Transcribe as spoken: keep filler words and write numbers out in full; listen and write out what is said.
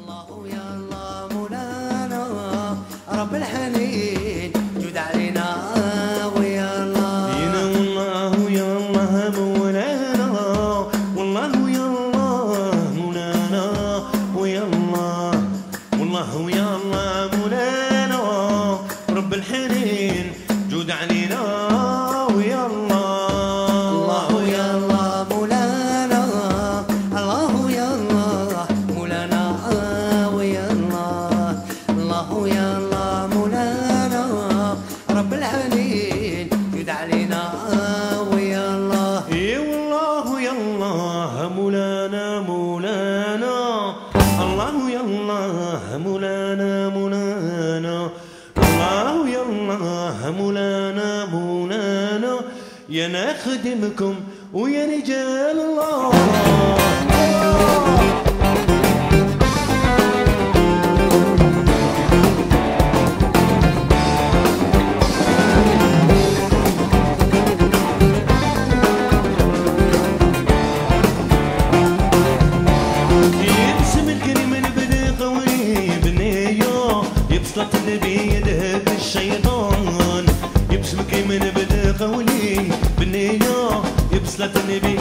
الله يا الله مولانا رب الحنين جود علينا ويا الله ينا والله يا الله مولانا والله يا الله مولانا ويا الله والله يا الله مولانا رب الحنين جود علينا ويا الله الله يا الله مولانا الله يا الله مولانا ويا الله الله يا الله مولانا رب العالمين جود علينا ويا الله اي والله يا الله مولانا مولانا الله يا الله مولانا مولانا الله يا الله مولانا مولانا يا نخدمكم ويا رجال الله يبسط النبي يذهب الشيطان يبسمك من بدا قولي بالنية يبسط النبي